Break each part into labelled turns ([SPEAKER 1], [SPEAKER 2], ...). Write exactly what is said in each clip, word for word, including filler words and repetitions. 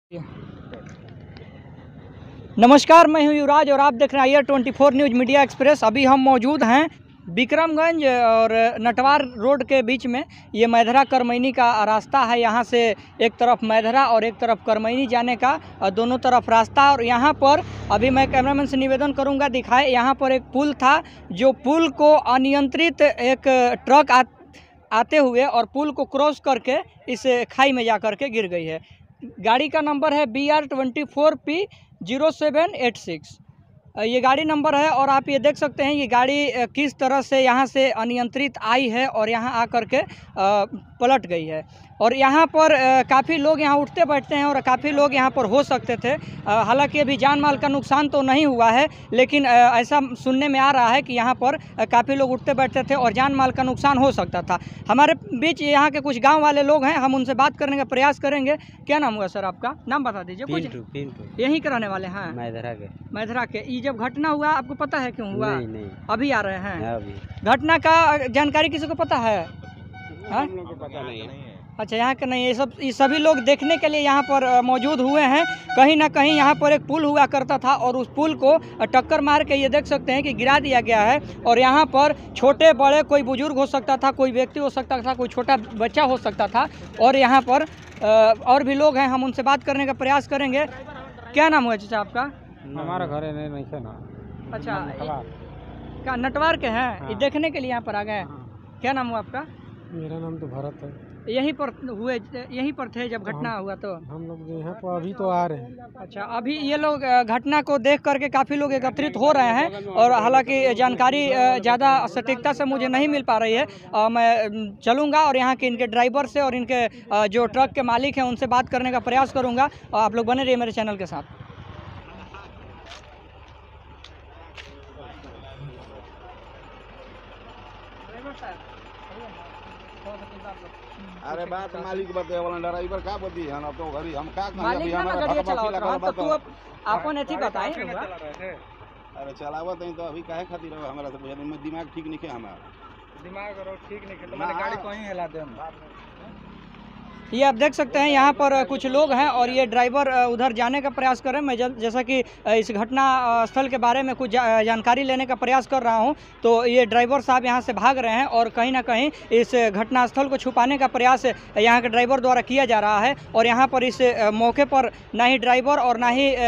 [SPEAKER 1] नमस्कार, मैं हूं युवराज और आप देख रहे हैं I twenty four news media express. अभी हम मौजूद हैं विक्रमगंज और नटवार रोड के बीच में। ये मैधरा करमैनी का रास्ता है। यहाँ से एक तरफ मैधरा और एक तरफ करमैनी जाने का दोनों तरफ रास्ता। और यहाँ पर अभी मैं कैमरामैन से निवेदन करूँगा दिखाए, यहाँ पर एक पुल था जो पुल को अनियंत्रित एक ट्रक आ, आते हुए और पुल को क्रॉस करके इस खाई में जा कर के गिर गई है। गाड़ी का नंबर है B R twenty four P zero seven eight six, ये गाड़ी नंबर है। और आप ये देख सकते हैं ये गाड़ी किस तरह से यहाँ से अनियंत्रित आई है और यहाँ आकर के पलट गई है। और यहाँ पर काफ़ी लोग यहाँ उठते बैठते हैं और काफ़ी लोग यहाँ पर हो सकते थे। हालांकि अभी जान माल का नुकसान तो नहीं हुआ है, लेकिन ऐसा सुनने में आ रहा है कि यहाँ पर काफ़ी लोग उठते बैठते थे और जान माल का नुकसान हो सकता था। हमारे बीच यहाँ के कुछ गांव वाले लोग हैं, हम उनसे बात करने का प्रयास करेंगे। क्या नाम हुआ सर आपका? नाम बता दीजिए। कुछ यहीं के रहने वाले हैं? मैधरा के। मैधरा के। ये जब घटना हुआ आपको पता है क्यों हुआ? नहीं, नहीं। अभी आ रहे हैं? अभी। घटना का जानकारी किसी को पता है? हम लोगों को पता नहीं है। अच्छा, यहाँ के नहीं, ये सब ये सभी लोग देखने के लिए यहाँ पर मौजूद हुए हैं। कहीं ना कहीं यहाँ पर एक पुल हुआ करता था और उस पुल को टक्कर मार के ये देख सकते हैं कि गिरा दिया गया है। और यहाँ पर छोटे बड़े कोई बुजुर्ग हो सकता था, कोई व्यक्ति हो सकता था, कोई छोटा बच्चा हो सकता था। और यहाँ पर और भी लोग हैं, हम उनसे बात करने का प्रयास करेंगे। क्या नाम हुआ चाचा आपका?
[SPEAKER 2] हमारा घर है नहीं है ना।
[SPEAKER 1] अच्छा, क्या नटवार के हैं? हाँ। ये देखने के लिए यहाँ पर आ गए। हाँ। क्या नाम हुआ आपका?
[SPEAKER 2] मेरा नाम तो भरत है।
[SPEAKER 1] यहीं पर हुए, यहीं पर थे जब घटना हुआ? तो
[SPEAKER 2] हम लोग यहाँ पर अभी तो आ रहे हैं।
[SPEAKER 1] अच्छा, अभी ये लोग घटना को देख करके काफ़ी लोग एकत्रित हो रहे हैं। और हालांकि जानकारी ज़्यादा सटीकता से मुझे नहीं मिल पा रही है। आ, मैं चलूँगा और यहाँ के इनके ड्राइवर से और इनके जो ट्रक के मालिक हैं उनसे बात करने का प्रयास करूँगा। आप लोग बने रहिए मेरे चैनल के साथ।
[SPEAKER 3] अरे बात मालिक बताए वाला ड्राइवर का बती है ना, तो घरी हम का
[SPEAKER 1] मालिक ना गाड़ी चलावत तो तू अपन एथी बताई।
[SPEAKER 3] अरे चलावत है तो अभी काहे खातिर हमरा से दिमाग ठीक नहीं है। हमारा
[SPEAKER 2] दिमाग और ठीक नहीं है तो मैंने गाड़ी कहीं हिला दे।
[SPEAKER 1] ये आप देख सकते हैं यहाँ पर कुछ लोग हैं और ये ड्राइवर उधर जाने का प्रयास कर रहे हैं। मैं जैसा कि इस घटना स्थल के बारे में कुछ जानकारी लेने का प्रयास कर रहा हूँ, तो ये ड्राइवर साहब यहाँ से भाग रहे हैं और कहीं ना कहीं इस घटना स्थल को छुपाने का प्रयास यहाँ के ड्राइवर द्वारा किया जा रहा है। और यहाँ पर इस मौके पर ना ही ड्राइवर और ना ही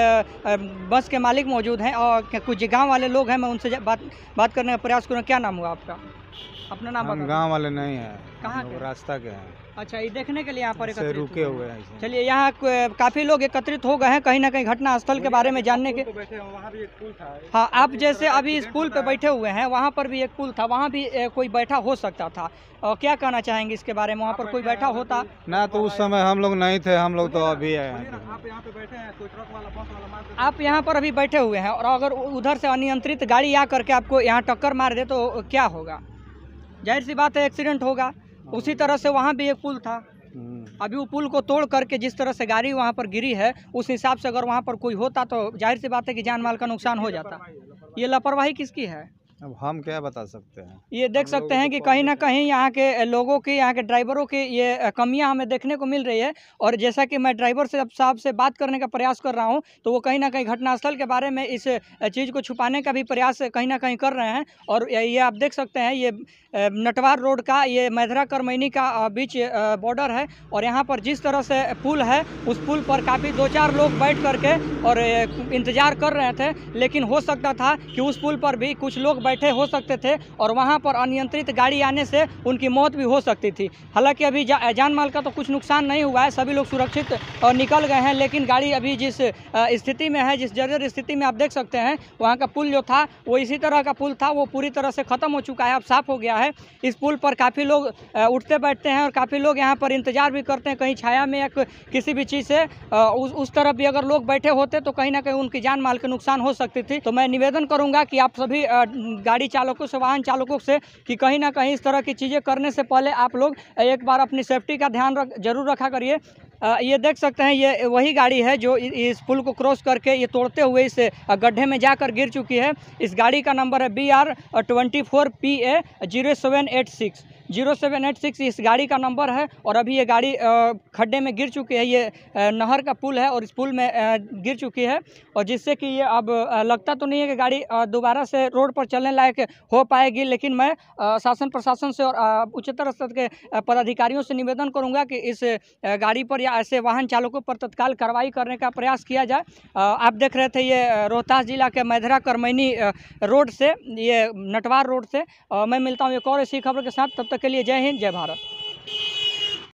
[SPEAKER 1] बस के मालिक मौजूद हैं और कुछ गाँव वाले लोग हैं। मैं उनसे बात बात करने का प्रयास करूँ। क्या नाम हुआ आपका? अपना नाम बता।
[SPEAKER 2] गाँव वाले नहीं है,
[SPEAKER 1] कहाँ के?
[SPEAKER 2] रास्ता के हैं।
[SPEAKER 1] अच्छा, ये देखने के लिए यहाँ पर एकत्रित
[SPEAKER 2] रुके हुए हैं।
[SPEAKER 1] चलिए, यहाँ काफ़ी लोग एकत्रित हो गए हैं कहीं ना कहीं घटना स्थल के बारे में जानने के।
[SPEAKER 2] वहाँ भी एक पुल था।
[SPEAKER 1] हाँ, आप जैसे अभी इस पुल पे बैठे हुए हैं, वहाँ पर भी एक पुल था, वहाँ भी कोई बैठा हो सकता था। और क्या कहना चाहेंगे इसके बारे में? वहाँ पर कोई बैठा होता
[SPEAKER 2] ना? तो उस समय हम लोग नहीं थे, हम लोग तो अभी आए।
[SPEAKER 1] आप यहाँ पे बैठे हैं, कोई ट्रक वाला बस वाला, आप यहाँ पर अभी बैठे हुए हैं और अगर उधर से अनियंत्रित गाड़ी आ करके आपको यहाँ टक्कर मार दे तो क्या होगा? जाहिर सी बात है एक्सीडेंट होगा। उसी तरह से वहाँ भी एक पुल था। अभी वो पुल को तोड़ करके जिस तरह से गाड़ी वहाँ पर गिरी है, उस हिसाब से अगर वहाँ पर कोई होता तो जाहिर सी बात है कि जान माल का नुकसान हो जाता। ये लापरवाही किसकी है?
[SPEAKER 2] अब हम क्या बता सकते हैं।
[SPEAKER 1] ये देख सकते हैं कि कहीं ना कहीं यहाँ के लोगों की, यहाँ के ड्राइवरों की ये कमियां हमें देखने को मिल रही है। और जैसा कि मैं ड्राइवर से साहब से बात करने का प्रयास कर रहा हूँ, तो वो कहीं ना कहीं घटनास्थल के बारे में इस चीज़ को छुपाने का भी प्रयास कहीं ना कहीं कर रहे हैं। और ये आप देख सकते हैं ये नटवार रोड का, ये मैधरा करमैनी का बीच बॉर्डर है। और यहाँ पर जिस तरह से पुल है, उस पुल पर काफ़ी दो चार लोग बैठ करके और इंतज़ार कर रहे थे। लेकिन हो सकता था कि उस पुल पर भी कुछ लोग बैठे हो सकते थे और वहां पर अनियंत्रित गाड़ी आने से उनकी मौत भी हो सकती थी। हालांकि अभी जा, जान माल का तो कुछ नुकसान नहीं हुआ है, सभी लोग सुरक्षित और निकल गए हैं। लेकिन गाड़ी अभी जिस स्थिति में है, जिस जर्जर स्थिति में आप देख सकते हैं, वहां का पुल जो था वो इसी तरह का पुल था, वो पूरी तरह से ख़त्म हो चुका है, अब साफ़ हो गया है। इस पुल पर काफ़ी लोग उठते बैठते हैं और काफ़ी लोग यहाँ पर इंतज़ार भी करते हैं कहीं छाया में या किसी भी चीज़ से। उस, उस तरफ भी अगर लोग बैठे होते तो कहीं ना कहीं उनकी जान माल के नुकसान हो सकती थी। तो मैं निवेदन करूँगा कि आप सभी गाड़ी चालकों से, वाहन चालकों से, कि कहीं ना कहीं इस तरह की चीज़ें करने से पहले आप लोग एक बार अपनी सेफ्टी का ध्यान रख जरूर रखा करिए। ये देख सकते हैं ये वही गाड़ी है जो इस पुल को क्रॉस करके ये तोड़ते हुए इस गड्ढे में जाकर गिर चुकी है। इस गाड़ी का नंबर है B R twenty four P A zero seven eight six. Zero seven eight six इस गाड़ी का नंबर है। और अभी ये गाड़ी अ, खड्डे में गिर चुकी है। ये अ, नहर का पुल है और इस पुल में अ, गिर चुकी है, और जिससे कि ये अब अ, लगता तो नहीं है कि गाड़ी अ, दोबारा से रोड पर चलने लायक हो पाएगी। लेकिन मैं अ, शासन प्रशासन से और अ, उच्चतर स्तर के अ, पदाधिकारियों से निवेदन करूंगा कि इस अ, गाड़ी पर या ऐसे वाहन चालकों पर तत्काल कार्रवाई करने का प्रयास किया जाए। अ, आप देख रहे थे ये अ, रोहतास जिला के मैधरा करमैनी अ, रोड से, ये नटवार रोड से। अ, मैं मिलता हूँ एक और ऐसी खबर के साथ, तब तक के लिए जय हिंद, जय भारत।